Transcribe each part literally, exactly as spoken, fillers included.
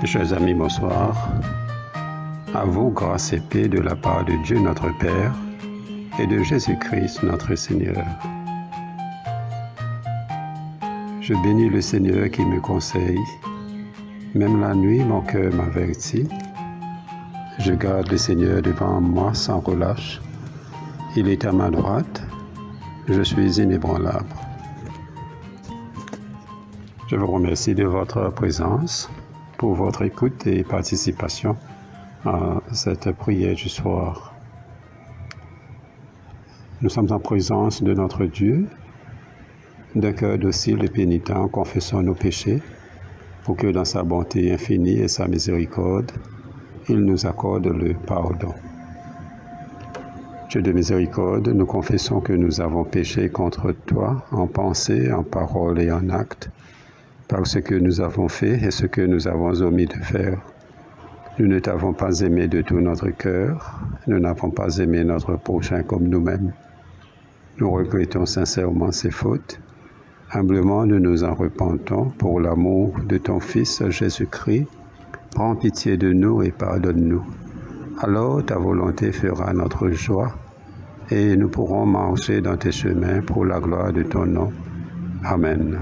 Chers amis, bonsoir. À vous, grâce et paix de la part de Dieu notre Père et de Jésus-Christ notre Seigneur. Je bénis le Seigneur qui me conseille. Même la nuit, mon cœur m'avertit. Je garde le Seigneur devant moi sans relâche. Il est à ma droite. Je suis inébranlable. Je vous remercie de votre présence, pour votre écoute et participation à cette prière du soir. Nous sommes en présence de notre Dieu, d'un cœur docile et pénitent, confessant nos péchés, pour que dans sa bonté infinie et sa miséricorde, il nous accorde le pardon. Dieu de miséricorde, nous confessons que nous avons péché contre toi en pensée, en parole et en acte, par ce que nous avons fait et ce que nous avons omis de faire. Nous ne t'avons pas aimé de tout notre cœur, nous n'avons pas aimé notre prochain comme nous-mêmes. Nous regrettons sincèrement ces fautes. Humblement, nous nous en repentons pour l'amour de ton Fils Jésus-Christ. Prends pitié de nous et pardonne-nous. Alors ta volonté fera notre joie et nous pourrons marcher dans tes chemins pour la gloire de ton nom. Amen.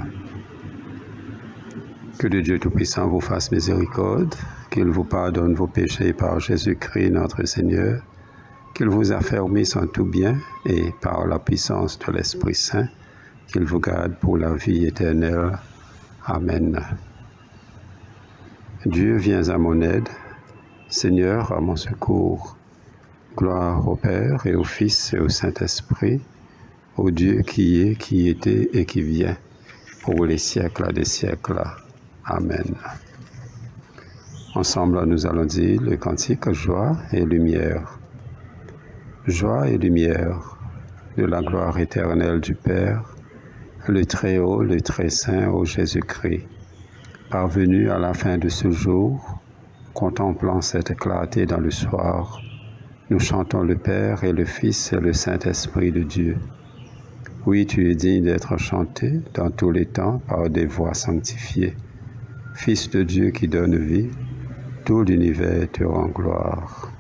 Que le Dieu Tout-Puissant vous fasse miséricorde, qu'il vous pardonne vos péchés par Jésus-Christ notre Seigneur, qu'il vous affermisse en tout bien et par la puissance de l'Esprit Saint, qu'il vous garde pour la vie éternelle. Amen. Dieu, viens à mon aide, Seigneur, à mon secours. Gloire au Père et au Fils et au Saint-Esprit, au Dieu qui est, qui était et qui vient, pour les siècles des siècles. Amen. Ensemble, nous allons dire le cantique Joie et lumière. Joie et lumière de la gloire éternelle du Père, le Très-Haut, le Très-Saint, ô Jésus-Christ. Parvenu à la fin de ce jour, contemplant cette clarté dans le soir, nous chantons le Père et le Fils et le Saint-Esprit de Dieu. Oui, tu es digne d'être chanté dans tous les temps par des voix sanctifiées. Fils de Dieu qui donne vie, tout l'univers te rend gloire.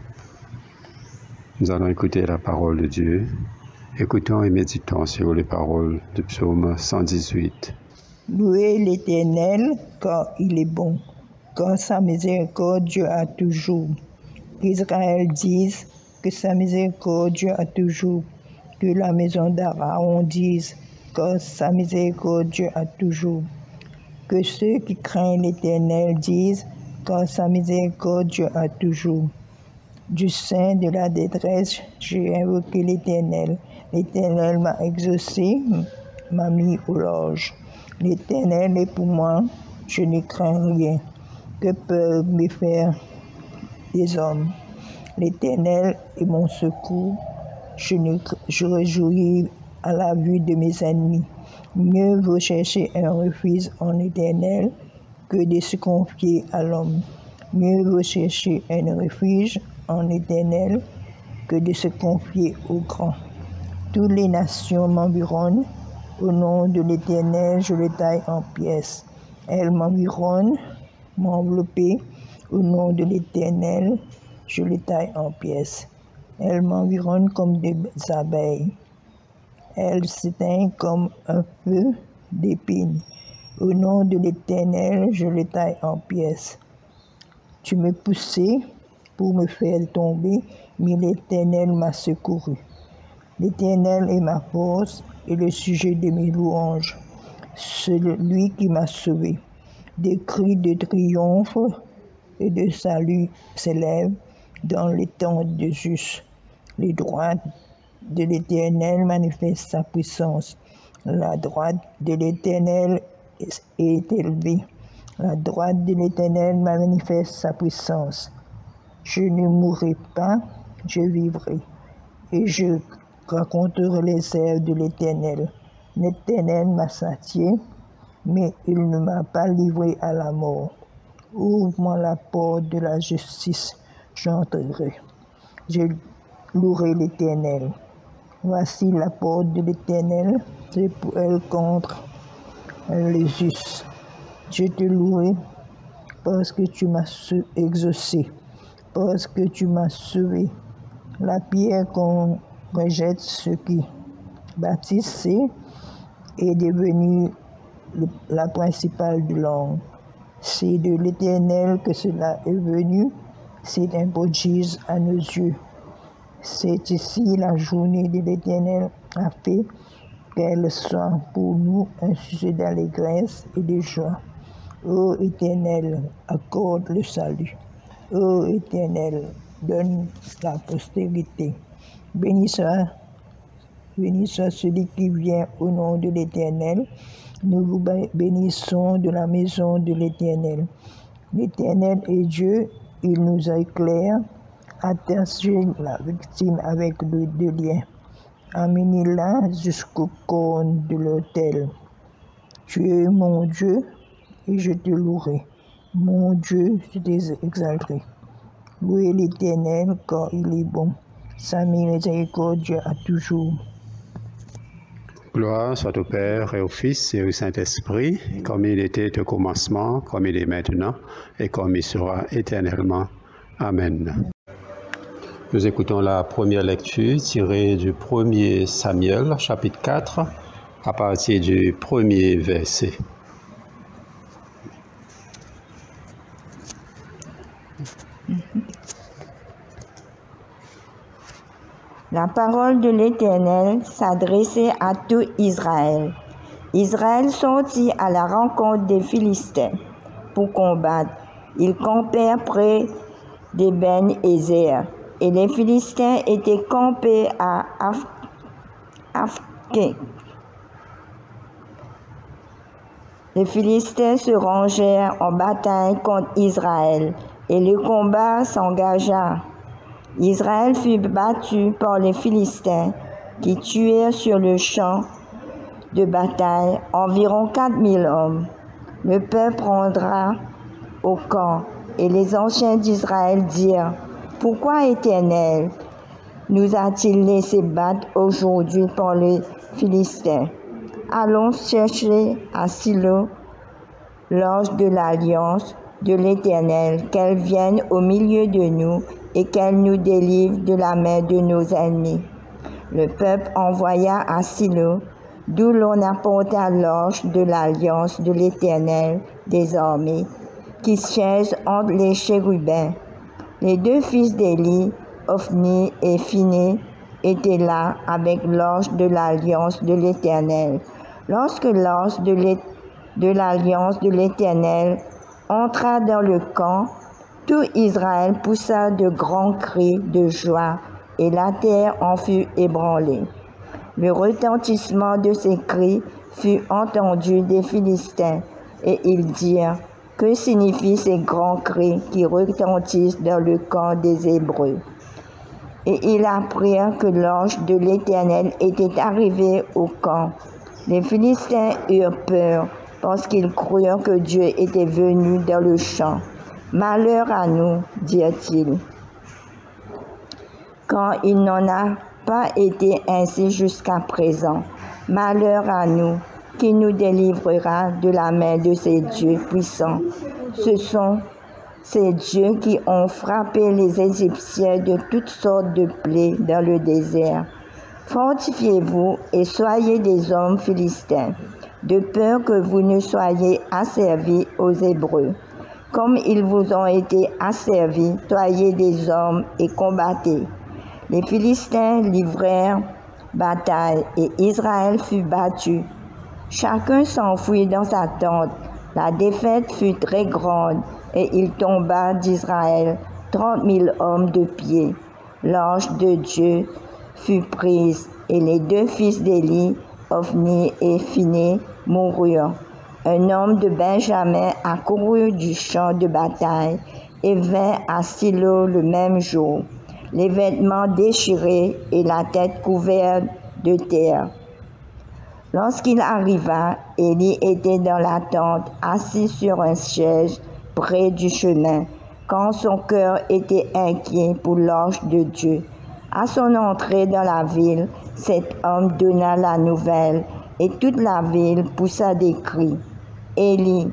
Nous allons écouter la parole de Dieu. Écoutons et méditons sur les paroles du psaume cent dix-huit. Louez l'Éternel, car il est bon, car sa miséricorde dure toujours. Qu'Israël dise que sa miséricorde dure toujours. Que la maison d'Aaron dise, car sa miséricorde dure toujours. Que ceux qui craignent l'Éternel disent, car sa miséricorde dure toujours. Du sein de la détresse, j'ai invoqué l'Éternel. L'Éternel m'a exaucé, m'a mis au large. L'Éternel est pour moi, je ne crains rien. Que peuvent me faire des hommes? L'Éternel est mon secours. Je, ne, je réjouis à la vue de mes ennemis. Mieux vaut chercher un refuge en l'Éternel que de se confier à l'homme. Mieux vaut chercher un refuge en l'Éternel que de se confier au grand. Toutes les nations m'environnent. Au nom de l'Éternel, je les taille en pièces. Elles m'environnent, m'enveloppent. Au nom de l'Éternel, je les taille en pièces. Elles m'environnent comme des abeilles. Elles s'éteignent comme un feu d'épines. Au nom de l'Éternel, je les taille en pièces. Tu me poussais pour me faire tomber, mais l'Éternel m'a secouru. L'Éternel est ma force et le sujet de mes louanges. Celui qui m'a sauvé. Des cris de triomphe et de salut s'élèvent dans les tentes de Zeus. Les droites de l'Éternel manifeste sa puissance. La droite de l'Éternel est élevée. La droite de l'Éternel manifeste sa puissance. Je ne mourrai pas, je vivrai, et je raconterai les œuvres de l'Éternel. L'Éternel m'a satié, mais il ne m'a pas livré à la mort. Ouvre-moi la porte de la justice, j'entrerai. Je louerai l'Éternel. Voici la porte de l'Éternel, c'est pour elle contre les us. Je te louerai parce que tu m'as exaucé, parce que tu m'as sauvé. La pierre qu'on rejette, ceux qui bâtissent, est devenue le, la principale de l'homme. C'est de l'Éternel que cela est venu, c'est un prodige à nos yeux. C'est ici la journée de l'Éternel a fait qu'elle soit pour nous un sujet d'allégresse et de joie. Ô Éternel, accorde le salut. Ô Éternel, donne la postérité. Béni soit, béni soit celui qui vient au nom de l'Éternel. Nous vous bénissons de la maison de l'Éternel. L'Éternel est Dieu, il nous éclaire. Attachez la victime avec le deux liens. Amenez-la jusqu'au cône de l'autel. Tu es mon Dieu et je te louerai. Mon Dieu, je t'exalterai. Louez l'Éternel car il est bon. Sa miséricorde à toujours. Gloire soit au Père et au Fils et au Saint-Esprit, comme il était au commencement, comme il est maintenant et comme il sera éternellement. Amen. Nous écoutons la première lecture tirée du premier Samuel, chapitre quatre, à partir du premier verset. La parole de l'Éternel s'adressait à tout Israël. Israël sortit à la rencontre des Philistins pour combattre. Ils campèrent près d'Eben-Ézer, et les Philistins étaient campés à Aphek. Les Philistins se rangèrent en bataille contre Israël, et le combat s'engagea. Israël fut battu par les Philistins, qui tuèrent sur le champ de bataille environ quatre mille hommes. Le peuple rendra au camp, et les anciens d'Israël dirent: « Pourquoi, Éternel, nous a-t-il laissé battre aujourd'hui par les Philistins? Allons chercher à Silo l'ange de l'alliance de l'Éternel, qu'elle vienne au milieu de nous et qu'elle nous délivre de la main de nos ennemis. » Le peuple envoya à Silo, d'où l'on apporta l'ange de l'alliance de l'Éternel des armées, qui siège entre les chérubins. Les deux fils d'Élie, Ophni et Phiné, étaient là avec l'ange de l'alliance de l'Éternel. Lorsque l'ange de l'alliance de l'Éternel entra dans le camp, tout Israël poussa de grands cris de joie, et la terre en fut ébranlée. Le retentissement de ces cris fut entendu des Philistins, et ils dirent: « Que signifient ces grands cris qui retentissent dans le camp des Hébreux ?» Et ils apprirent que l'ange de l'Éternel était arrivé au camp. Les Philistins eurent peur, parce qu'ils crurent que Dieu était venu dans le champ. « Malheur à nous, dirent-ils, quand il n'en a pas été ainsi jusqu'à présent. Malheur à nous, qui nous délivrera de la main de ces dieux puissants. Ce sont ces dieux qui ont frappé les Égyptiens de toutes sortes de plaies dans le désert. Fortifiez-vous et soyez des hommes philistins, de peur que vous ne soyez asservis aux Hébreux. Comme ils vous ont été asservis, soyez des hommes et combattez. » Les Philistins livrèrent bataille et Israël fut battu. Chacun s'enfuit dans sa tente. La défaite fut très grande et il tomba d'Israël trente mille hommes de pied. L'ange de Dieu fut prise et les deux fils d'Élie, Ophni et Phiné, moururent. Un homme de Benjamin accourut du champ de bataille et vint à Silo le même jour, les vêtements déchirés et la tête couverte de terre. Lorsqu'il arriva, Élie était dans la tente, assis sur un siège près du chemin, quand son cœur était inquiet pour l'ange de Dieu. À son entrée dans la ville, cet homme donna la nouvelle, et toute la ville poussa des cris. Élie,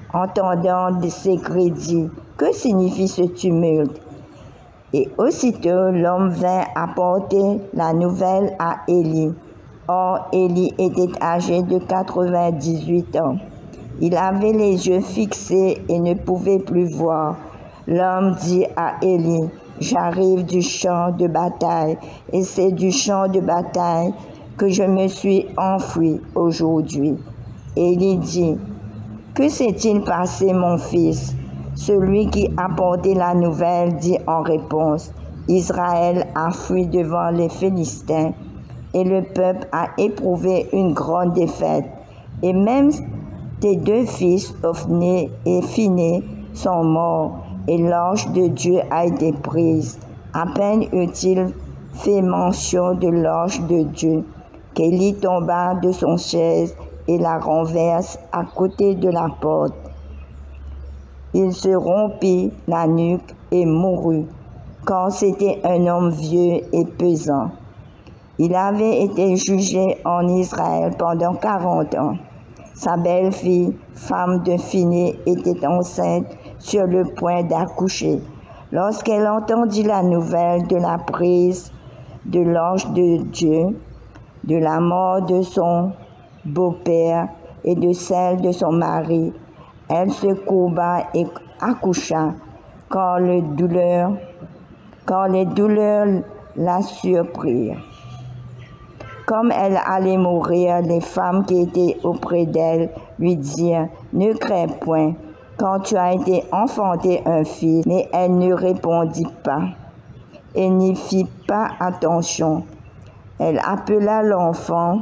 entendant ces cris, dit, « Que signifie ce tumulte ?» Et aussitôt l'homme vint apporter la nouvelle à Élie. Or, Élie était âgé de quatre-vingt-dix-huit ans. Il avait les yeux fixés et ne pouvait plus voir. L'homme dit à Élie, « J'arrive du champ de bataille, et c'est du champ de bataille que je me suis enfui aujourd'hui. » Élie dit, « Que s'est-il passé, mon fils ?» Celui qui apportait la nouvelle dit en réponse, « Israël a fui devant les Philistins, et le peuple a éprouvé une grande défaite. Et même tes deux fils, Ophni et Phiné, sont morts, et l'ange de Dieu a été prise. » À peine eut-il fait mention de l'ange de Dieu, qu'Élie tomba de son chaise et la renverse à côté de la porte. Il se rompit la nuque et mourut, car c'était un homme vieux et pesant. Il avait été jugé en Israël pendant quarante ans. Sa belle-fille, femme de Phiné, était enceinte sur le point d'accoucher. Lorsqu'elle entendit la nouvelle de la prise de l'ange de Dieu, de la mort de son beau-père et de celle de son mari, elle se courba et accoucha, quand, le douleur, quand les douleurs la surprirent. Comme elle allait mourir, les femmes qui étaient auprès d'elle lui dirent, « Ne crains point, quand tu as été enfanté un fils. » Mais elle ne répondit pas et n'y fit pas attention. Elle appela l'enfant,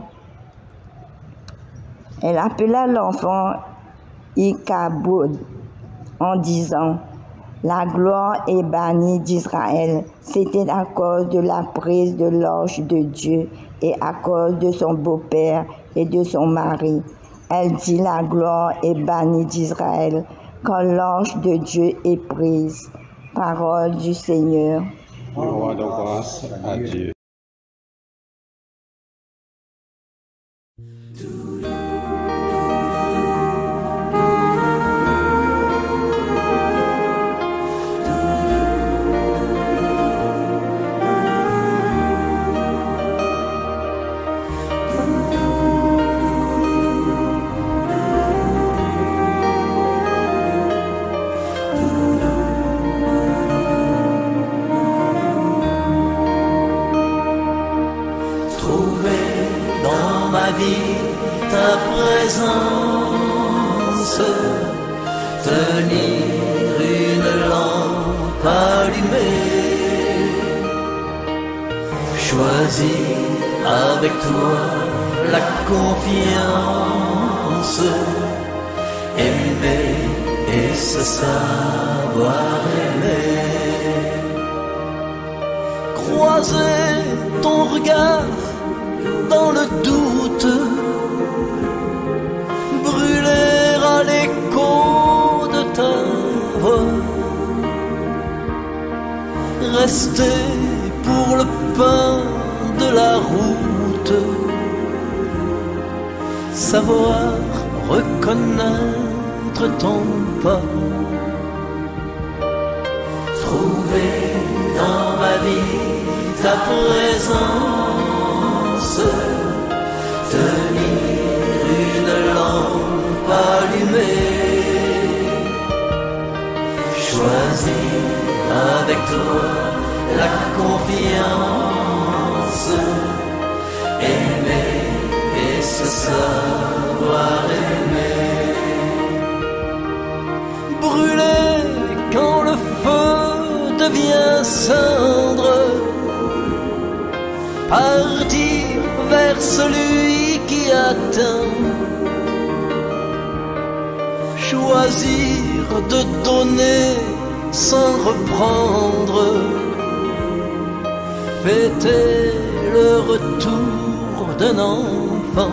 elle appela l'enfant Ichabod en disant, « La gloire est bannie d'Israël. » C'était à cause de la prise de l'ange de Dieu et à cause de son beau-père et de son mari. Elle dit, « La gloire est bannie d'Israël quand l'ange de Dieu est prise. » Parole du Seigneur. Roi de grâce à Dieu. Ta présence, tenir une lampe allumée, choisir avec toi la confiance, aimer et se savoir aimer, croiser ton regard dans le doute, brûler à l'écho de ta voix, rester pour le pain de la route, savoir reconnaître ton pas, trouver dans ma vie ta présence, tenir une lampe allumée, choisir avec toi la confiance, aimer et se savoir aimer, brûler quand le feu devient cendre, partir vers celui qui atteint, choisir de donner sans reprendre, fêter le retour d'un enfant,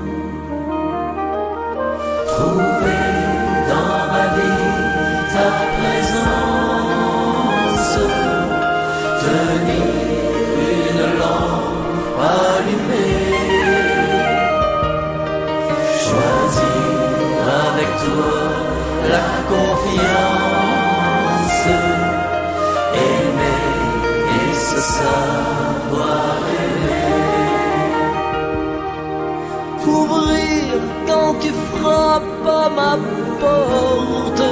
trouver dans ma vie ta présence, tenir une lampe allumée, choisir avec toi la confiance, aimer et se savoir aimer. Ouvrir quand tu frappes à ma porte,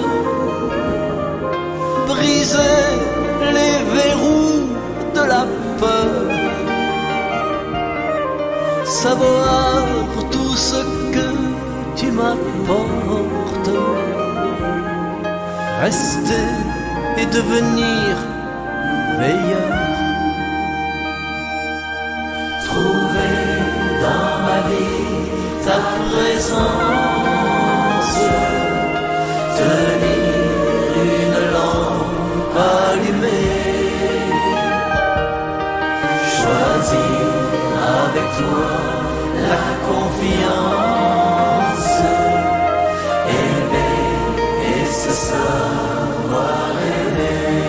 briser les verrous de la peur, savoir tout ce que tu m'apportes, rester et devenir meilleur. Trouver dans ma vie ta présence, tenir une lampe allumée, choisir avec toi la confiance, aimer et se savoir aimer.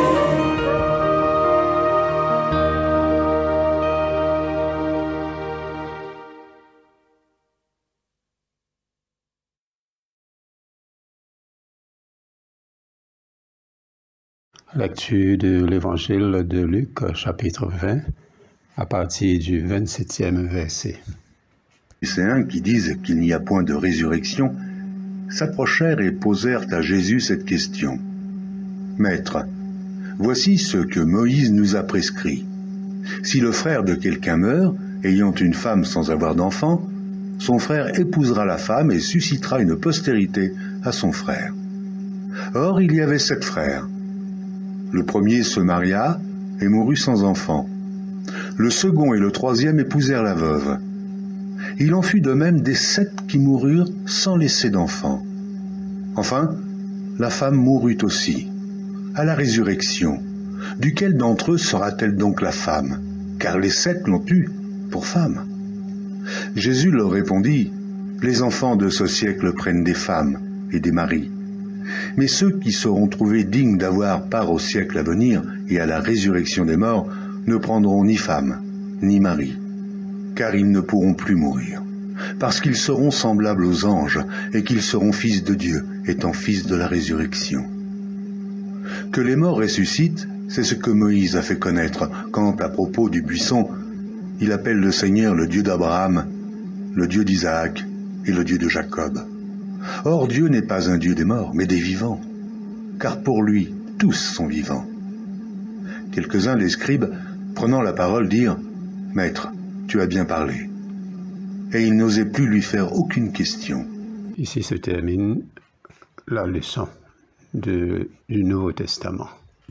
Lecture de l'Évangile de Luc, chapitre vingt, à partir du vingt-septième verset. Les Pharisiens qui disent qu'il n'y a point de résurrection s'approchèrent et posèrent à Jésus cette question. « Maître, voici ce que Moïse nous a prescrit. Si le frère de quelqu'un meurt, ayant une femme sans avoir d'enfant, son frère épousera la femme et suscitera une postérité à son frère. Or, il y avait sept frères. Le premier se maria et mourut sans enfant. Le second et le troisième épousèrent la veuve. Il en fut de même des sept qui moururent sans laisser d'enfant. Enfin, la femme mourut aussi. À la résurrection, duquel d'entre eux sera-t-elle donc la femme? Car les sept l'ont eue pour femme. Jésus leur répondit, « Les enfants de ce siècle prennent des femmes et des maris. Mais ceux qui seront trouvés dignes d'avoir part au siècle à venir et à la résurrection des morts ne prendront ni femme, ni mari, car ils ne pourront plus mourir, parce qu'ils seront semblables aux anges et qu'ils seront fils de Dieu, étant fils de la résurrection. Que les morts ressuscitent, c'est ce que Moïse a fait connaître quand, à propos du buisson, il appelle le Seigneur le Dieu d'Abraham, le Dieu d'Isaac et le Dieu de Jacob. Or Dieu n'est pas un Dieu des morts, mais des vivants, car pour lui, tous sont vivants. » Quelques-uns des scribes, prenant la parole, dirent, « Maître, tu as bien parlé. » Et ils n'osaient plus lui faire aucune question. Ici se termine la leçon de, du Nouveau Testament.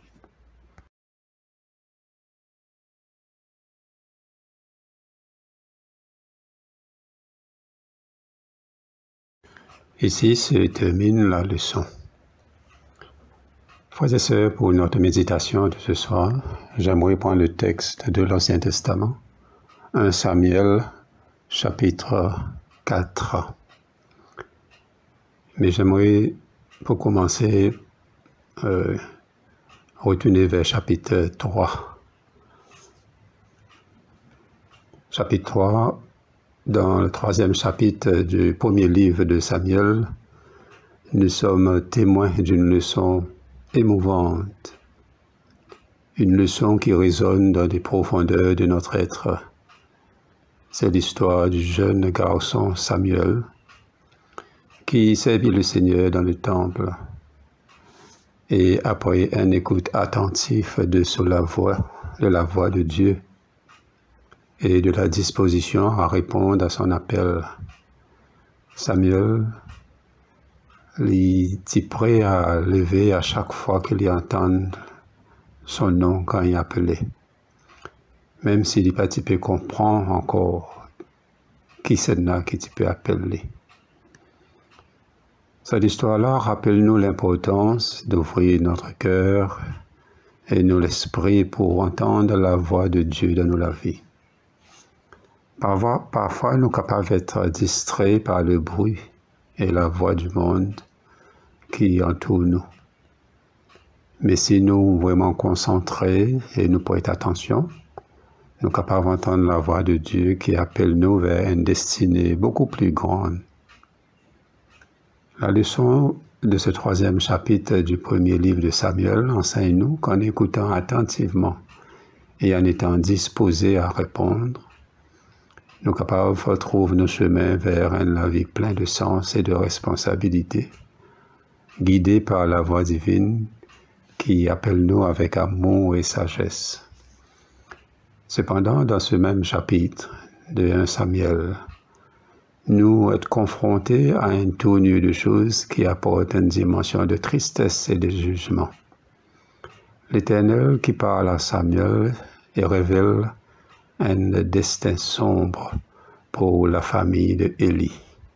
Ici se termine la leçon. Frères et sœurs, pour notre méditation de ce soir, j'aimerais prendre le texte de l'Ancien Testament, premier Samuel, chapitre quatre. Mais j'aimerais, pour commencer, euh, retourner vers chapitre trois. Chapitre trois, dans le troisième chapitre du premier livre de Samuel, nous sommes témoins d'une leçon émouvante, une leçon qui résonne dans les profondeurs de notre être. C'est l'histoire du jeune garçon Samuel qui servit le Seigneur dans le temple et après un écoute attentif de sur la voix, de la voix de Dieu et de la disposition à répondre à son appel. Samuel il est prêt à lever à chaque fois qu'il entend son nom quand il est appelé. Même s'il n'est pas typé comprend encore qui c'est là qui peut appeler. Cette histoire-là rappelle-nous l'importance d'ouvrir notre cœur et nous l'esprit pour entendre la voix de Dieu dans nos vies. Parfois, parfois, nous sommes capables d'être distraits par le bruit et la voix du monde qui entoure nous. Mais si nous vraiment concentrés et nous prêtons attention, nous sommes capables d'entendre la voix de Dieu qui appelle nous vers une destinée beaucoup plus grande. La leçon de ce troisième chapitre du premier livre de Samuel enseigne-nous qu'en écoutant attentivement et en étant disposés à répondre, nous capables de retrouver nos chemins vers un vie plein de sens et de responsabilité, guidés par la voix divine qui appelle nous avec amour et sagesse. Cependant, dans ce même chapitre de premier Samuel, nous sommes confrontés à une tournure de choses qui apporte une dimension de tristesse et de jugement. L'Éternel qui parle à Samuel et révèle un destin sombre pour la famille de Élie.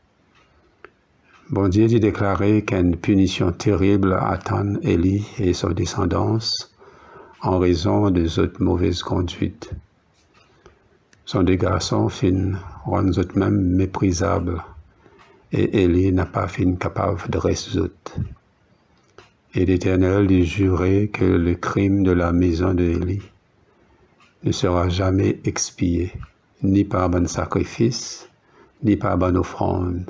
Bon Dieu dit déclarer qu'une punition terrible attend Élie et son descendance en raison de cette mauvaise conduite. Son deux garçons fin rendent eux même méprisables et Élie n'a pas fin capable de résoudre. Et l'Éternel lui jurait que le crime de la maison de Élie ne sera jamais expié, ni par bon sacrifice, ni par bonne offrande.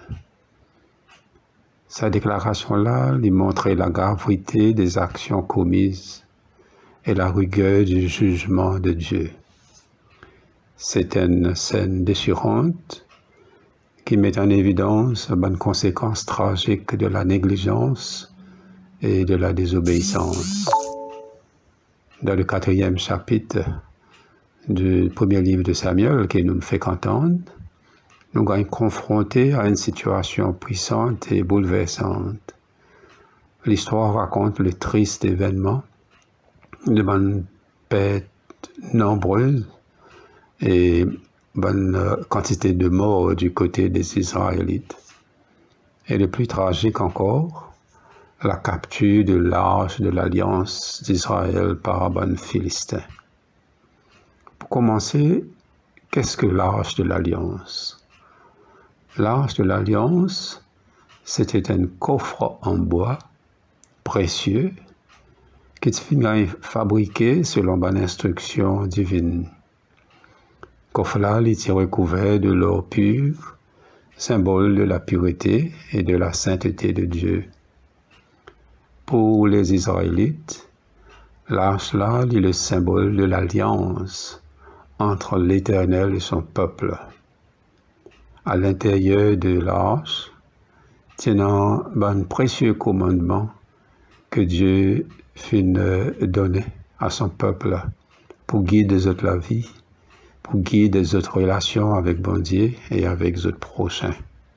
Sa déclaration-là lui montrait la gravité des actions commises et la rigueur du jugement de Dieu. C'est une scène déchirante qui met en évidence les bonnes conséquences tragiques de la négligence et de la désobéissance. Dans le quatrième chapitre du premier livre de Samuel, qui nous fait qu'entendre, nous sommes confrontés à une situation puissante et bouleversante. L'histoire raconte le triste événement de bonnes pertes nombreuses et bonne quantité de morts du côté des Israélites. Et le plus tragique encore, la capture de l'arche de l'alliance d'Israël par bon Philistin. Pour commencer, qu'est-ce que l'arche de l'alliance? L'arche de l'alliance, c'était un coffre en bois précieux qui était fabriqué selon bonne instruction divine. Coffre-là était recouvert de l'or pur, symbole de la pureté et de la sainteté de Dieu. Pour les Israélites, l'arche-là est le symbole de l'alliance entre l'Éternel et son peuple. À l'intérieur de l'arche, tenant un précieux commandement que Dieu fit donner à son peuple pour guider la vie, pour guider les autres relations avec bon Dieu et avec les autres prochains.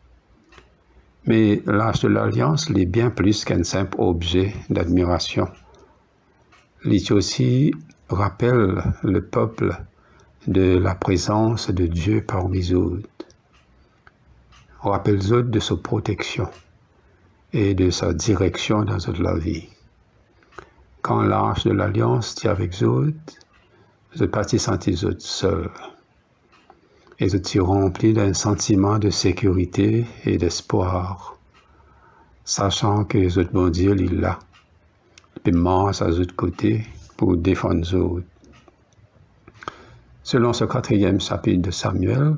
Mais l'arche de l'Alliance est bien plus qu'un simple objet d'admiration. Il aussi rappelle le peuple de la présence de Dieu parmi eux. Rappelle eux de sa protection et de sa direction dans toute la vie. Quand l'arche de l'Alliance est avec eux, je ne pas te sentir seul. Et je suis rempli d'un sentiment de sécurité et d'espoir, sachant que les autres bon Dieu est là, puis marche à l'autre côté pour défendre les autres. Selon ce quatrième chapitre de Samuel,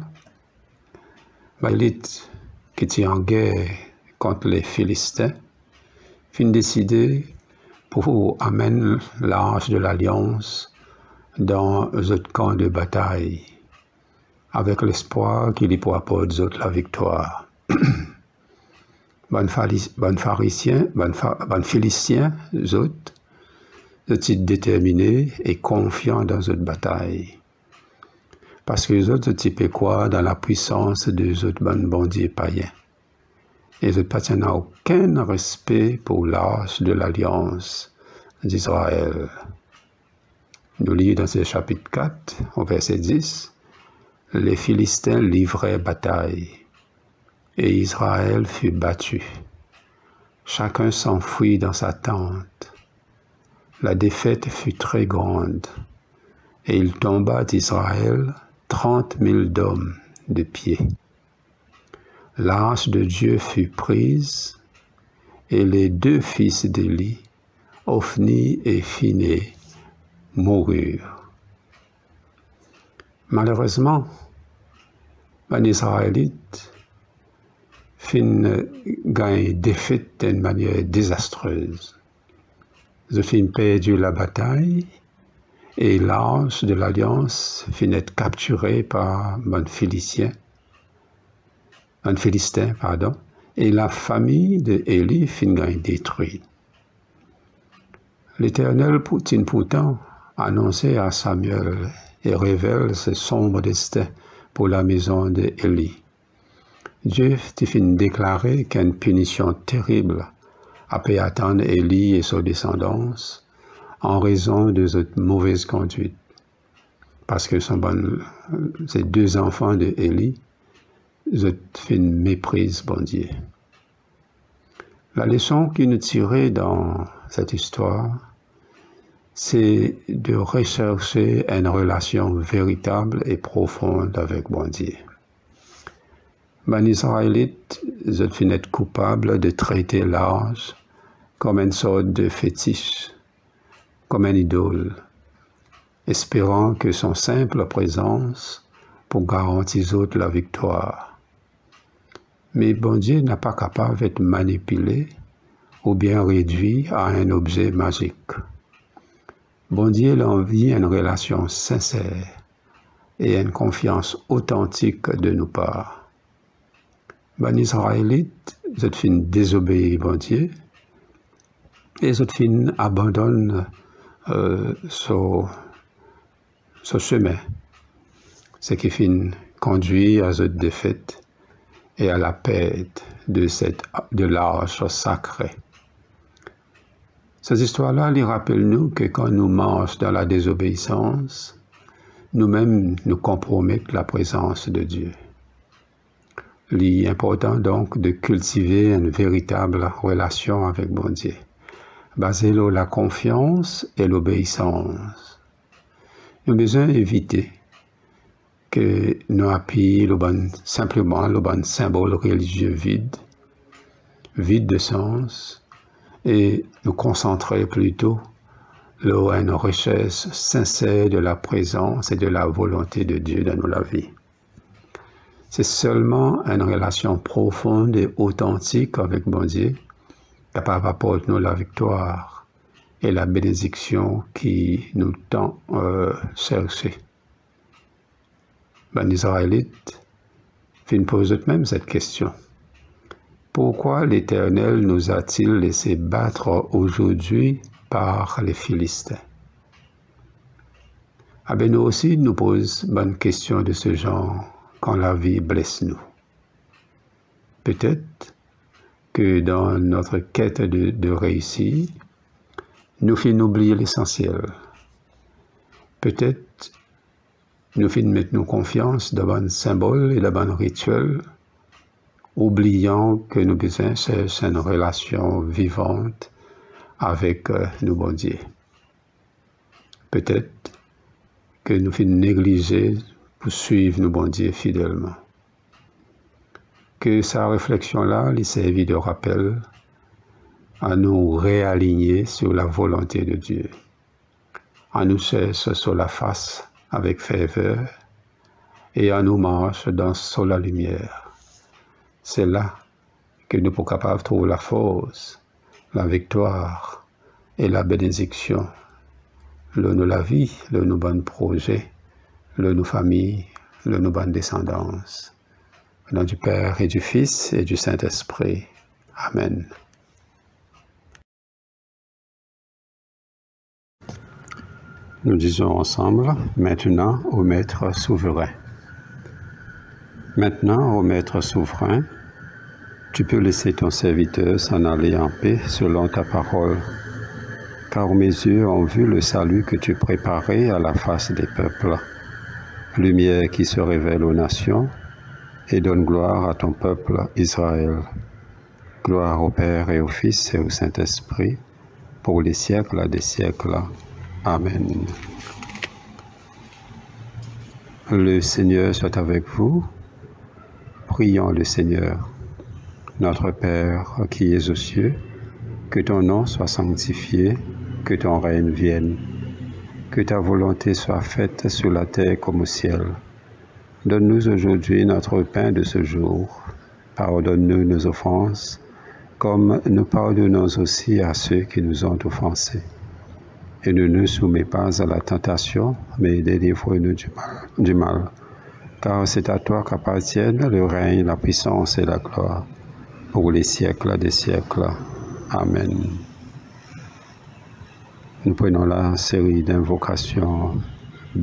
l'élite qui était en guerre contre les Philistins fin décidé pour amener l'arche de l'Alliance dans un camp de bataille, avec l'espoir qu'il y pourra apporter la victoire. Bon pharisiens, bon philistien, les autres, étaient déterminés et confiants dans cette bataille. Parce que les autres étaient quoi dans la puissance des autres bon bondiers païens. Et ils n'ont aucun respect pour l'arche de l'Alliance d'Israël. Nous lisons dans ce chapitre quatre, au verset dix, les Philistins livraient bataille, et Israël fut battu. Chacun s'enfuit dans sa tente. La défaite fut très grande, et il tomba d'Israël trente mille d'hommes de pied. L'arche de Dieu fut prise, et les deux fils d'Élie, Ophni et Phiné, moururent. Malheureusement, les Israélites fin gagne défaite d'une manière désastreuse. Ils fin perdu la bataille et l'arche de l'Alliance fin être capturée par un Philistin, un Philistin, pardon, et la famille de Élie fin gagne détruite. L'Éternel Poutine pourtant annoncé à Samuel et révèle ce sombre destin pour la maison d'Élie. Dieu t'a fait déclarer qu'une punition terrible a pu attendre Élie et sa descendance en raison de cette mauvaise conduite. Parce que son bon, ces deux enfants d'Élie, ils ont fait une méprise, bon Dieu. La leçon qui nous tirait dans cette histoire, c'est de rechercher une relation véritable et profonde avec bon Dieu. Les Israélites, ils ont fini être coupables de traiter l'arche comme une sorte de fétiche, comme une idole, espérant que son simple présence pour garantir aux autres la victoire. Mais bon Dieu n'est pas capable d'être manipulé ou bien réduit à un objet magique. Bon Dieu a envie une relation sincère et une confiance authentique de nos parts. Les Israélites, ils ont fini désobéir bon Dieu et ils ont fini abandonner euh, ce, ce chemin, ce qui finit conduit à cette défaite et à la perte de, cette, de l'arche sacrée. Ces histoires-là, ils rappellent nous que quand nous marchons dans la désobéissance, nous-mêmes nous compromettons la présence de Dieu. Il est important donc de cultiver une véritable relation avec bon Dieu, basée sur la confiance et l'obéissance. Nous avons besoin d'éviter que nous appuyions bon, simplement le bon symbole religieux vide, vide de sens, et nous concentrer plutôt sur une recherche sincère de la présence et de la volonté de Dieu dans notre vie. C'est seulement une relation profonde et authentique avec bon Dieu capable d'apporter nous la victoire et la bénédiction qui nous tend euh, chercher. Les Israélites fin posent eux-mêmes cette question. Pourquoi l'Éternel nous a-t-il laissé battre aujourd'hui par les Philistins? Ah ben nous aussi nous posons bonne question de ce genre quand la vie blesse nous. Peut-être que dans notre quête de, de réussite, nous finissons oublier l'essentiel. Peut-être nous finissons mettre nos confiance dans bon symbole et dans bon rituel, oubliant que nous besoin chercher une relation vivante avec euh, nos bon Dieu. Peut-être que nous finissons négliger pour suivre nos bon Dieu fidèlement. Que sa réflexion-là lui serve de rappel à nous réaligner sur la volonté de Dieu, à nous chercher sur la face avec ferveur et à nous marcher dans sur la lumière. C'est là que nous sommes capables de trouver la force, la victoire et la bénédiction, le nous la vie, le nous bon projet, le nous famille, le nous bonne descendance. Au nom du Père et du Fils et du Saint-Esprit. Amen. Nous disons ensemble, maintenant au Maître souverain. Maintenant, ô Maître souverain, tu peux laisser ton serviteur s'en aller en paix selon ta parole, car mes yeux ont vu le salut que tu préparais à la face des peuples, lumière qui se révèle aux nations et donne gloire à ton peuple Israël. Gloire au Père et au Fils et au Saint-Esprit, pour les siècles des siècles. Amen. Le Seigneur soit avec vous. Prions le Seigneur. Notre Père qui es aux cieux, que ton nom soit sanctifié, que ton règne vienne, que ta volonté soit faite sur la terre comme au ciel. Donne-nous aujourd'hui notre pain de ce jour. Pardonne-nous nos offenses, comme nous pardonnons aussi à ceux qui nous ont offensés. Et ne nous soumets pas à la tentation, mais délivre-nous du mal, du mal. Car c'est à toi qu'appartiennent le règne, la puissance et la gloire, pour les siècles des siècles. Amen. Nous prenons la série d'invocations B.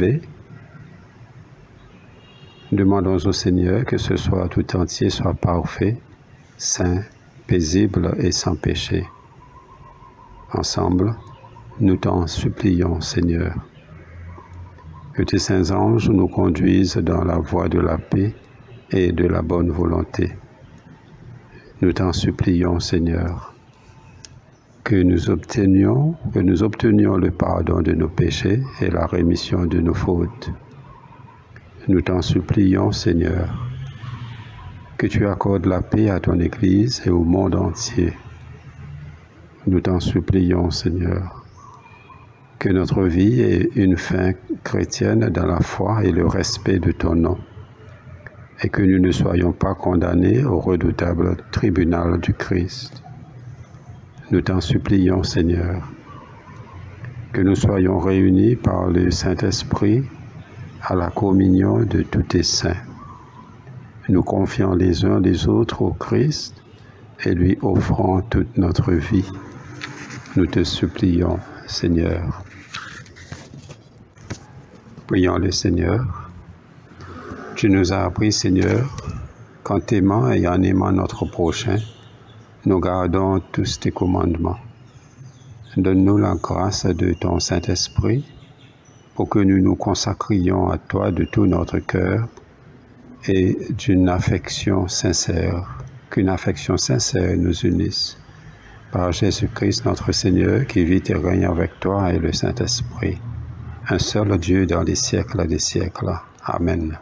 Demandons au Seigneur que ce soit tout entier soit parfait, saint, paisible et sans péché. Ensemble, nous t'en supplions, Seigneur. Que tes saints anges nous conduisent dans la voie de la paix et de la bonne volonté. Nous t'en supplions, Seigneur. Que nous obtenions, que nous obtenions le pardon de nos péchés et la rémission de nos fautes. Nous t'en supplions, Seigneur, que tu accordes la paix à ton Église et au monde entier. Nous t'en supplions, Seigneur, que notre vie ait une fin chrétienne dans la foi et le respect de ton nom, et que nous ne soyons pas condamnés au redoutable tribunal du Christ. Nous t'en supplions, Seigneur, que nous soyons réunis par le Saint-Esprit à la communion de tous tes saints, nous confiant les uns les autres au Christ et lui offrant toute notre vie. Nous te supplions, Seigneur. Prions le Seigneur. Tu nous as appris, Seigneur, qu'en t'aimant et en aimant notre prochain, nous gardons tous tes commandements. Donne-nous la grâce de ton Saint-Esprit pour que nous nous consacrions à toi de tout notre cœur et d'une affection sincère, qu'une affection sincère nous unisse. Par Jésus-Christ notre Seigneur, qui vit et règne avec toi et le Saint-Esprit, un seul Dieu dans les siècles des siècles. Amen.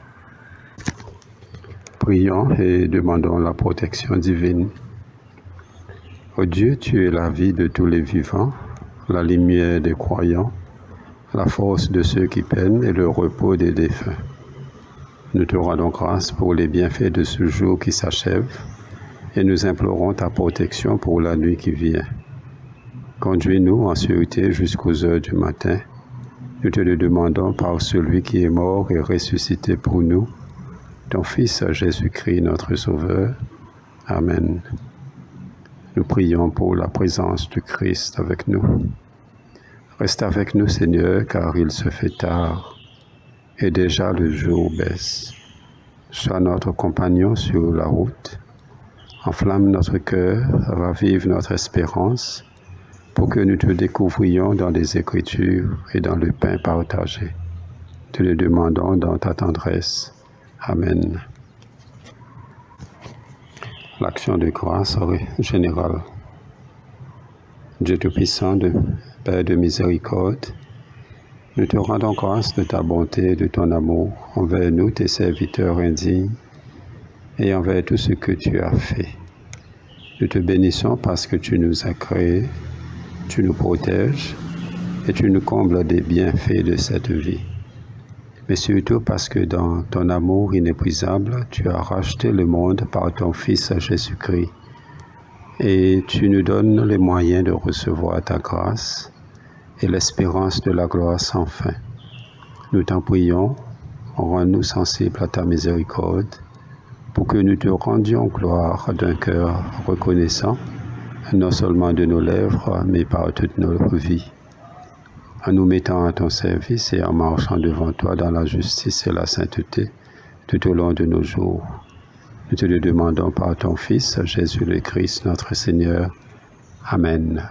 Prions et demandons la protection divine. Ô Dieu, tu es la vie de tous les vivants, la lumière des croyants, la force de ceux qui peinent et le repos des défunts. Nous te rendons grâce pour les bienfaits de ce jour qui s'achève et nous implorons ta protection pour la nuit qui vient. Conduis-nous en sûreté jusqu'aux heures du matin. Nous te le demandons par celui qui est mort et ressuscité pour nous, ton Fils Jésus-Christ notre Sauveur. Amen. Nous prions pour la présence du Christ avec nous. Reste avec nous, Seigneur, car il se fait tard et déjà le jour baisse. Sois notre compagnon sur la route. Enflamme notre cœur, ravive notre espérance, pour que nous te découvrions dans les Écritures et dans le pain partagé. Te le demandons dans ta tendresse. Amen. L'action de grâce générale. Dieu Tout-Puissant, Père de miséricorde, nous te rendons grâce de ta bonté et de ton amour envers nous, tes serviteurs indignes, et envers tout ce que tu as fait. Nous te bénissons parce que tu nous as créés, tu nous protèges et tu nous combles des bienfaits de cette vie. Mais surtout parce que dans ton amour inépuisable, tu as racheté le monde par ton Fils Jésus-Christ. Et tu nous donnes les moyens de recevoir ta grâce et l'espérance de la gloire sans fin. Nous t'en prions, rends-nous sensibles à ta miséricorde, pour que nous te rendions gloire d'un cœur reconnaissant, non seulement de nos lèvres, mais par toute notre vie. En nous mettant à ton service et en marchant devant toi dans la justice et la sainteté tout au long de nos jours. Nous te le demandons par ton Fils, Jésus le Christ, notre Seigneur. Amen.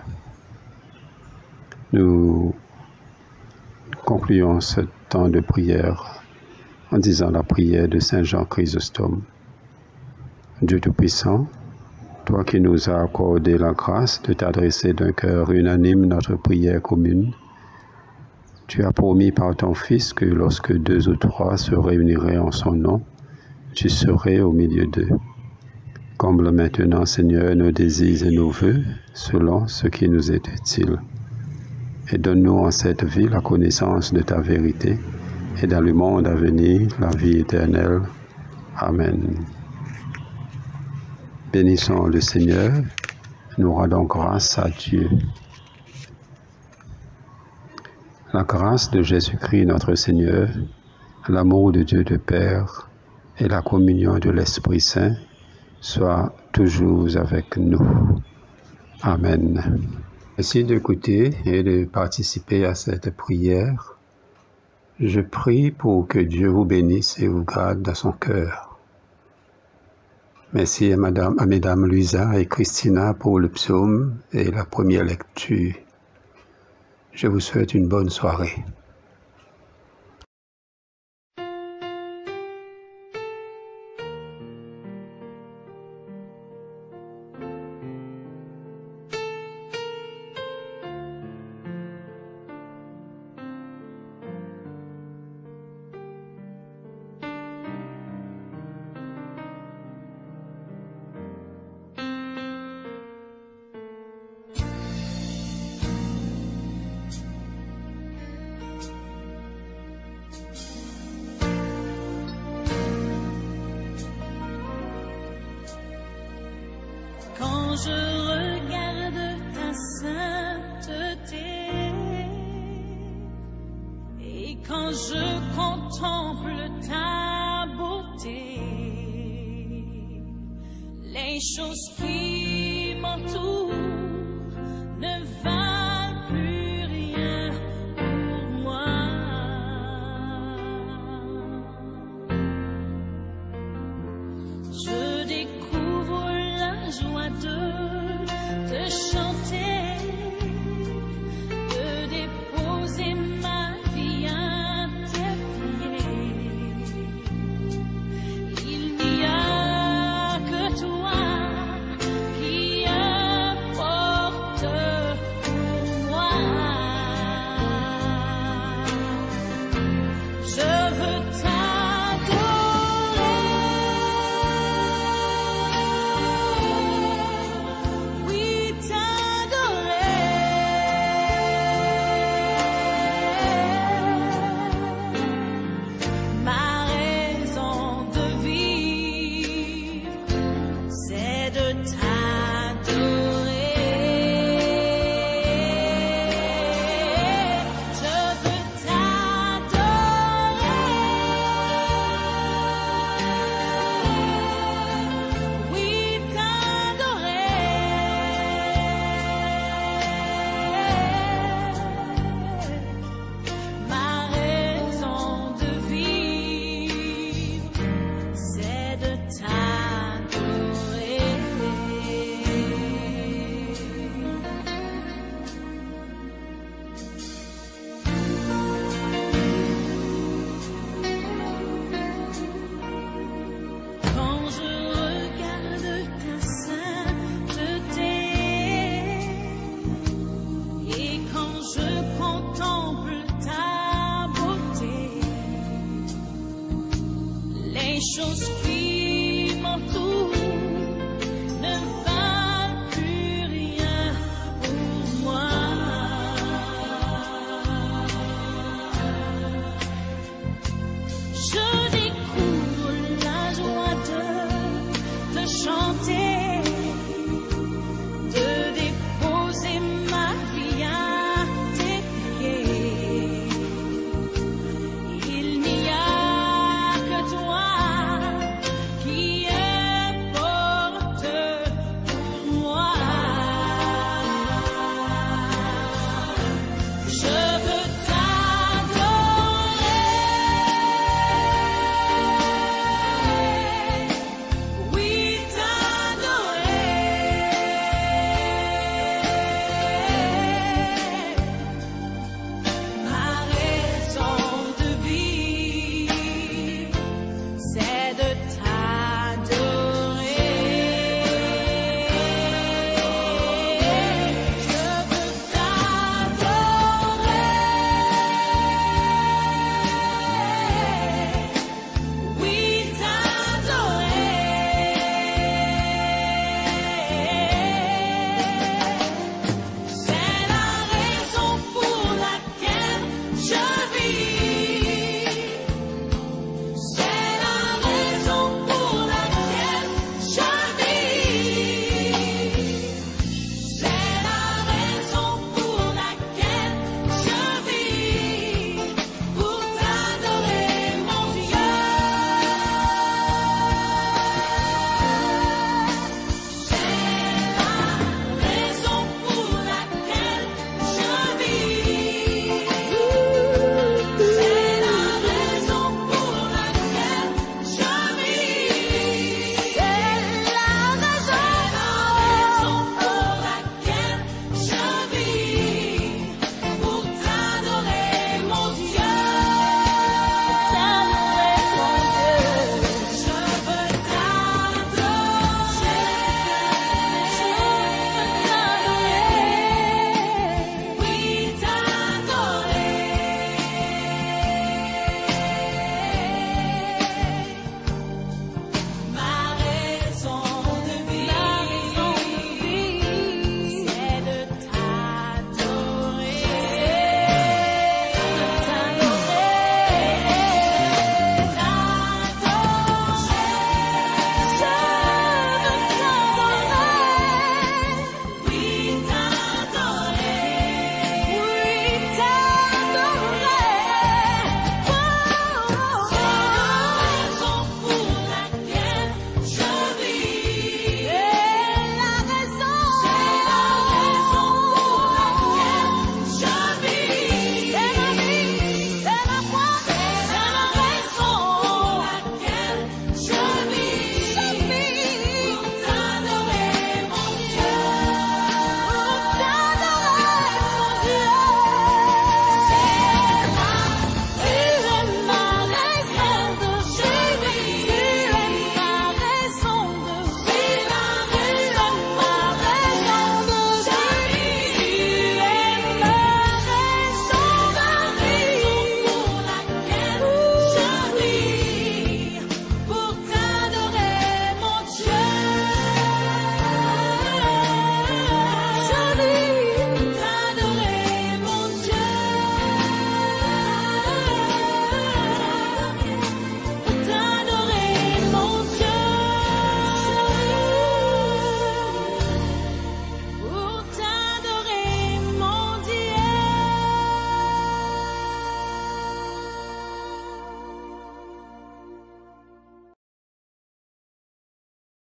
Nous concluons ce temps de prière en disant la prière de Saint Jean Chrysostome. Dieu Tout-Puissant, toi qui nous as accordé la grâce de t'adresser d'un cœur unanime notre prière commune, tu as promis par ton Fils que lorsque deux ou trois se réuniraient en son nom, tu serais au milieu d'eux. Comble maintenant, Seigneur, nos désirs et nos vœux, selon ce qui nous est utile. Et donne-nous en cette vie la connaissance de ta vérité, et dans le monde à venir, la vie éternelle. Amen. Bénissons le Seigneur, nous rendons grâce à Dieu. La grâce de Jésus-Christ notre Seigneur, l'amour de Dieu le Père et la communion de l'Esprit Saint soient toujours avec nous. Amen. Merci d'écouter et de participer à cette prière. Je prie pour que Dieu vous bénisse et vous garde dans son cœur. Merci à, Madame, à Mesdames Luisa et Christina pour le psaume et la première lecture. Je vous souhaite une bonne soirée. Quand je regarde ta sainteté et quand je contemple ta beauté, les choses qui m'entourent ne valent plus rien pour moi. Je découvre la joie de te chanter.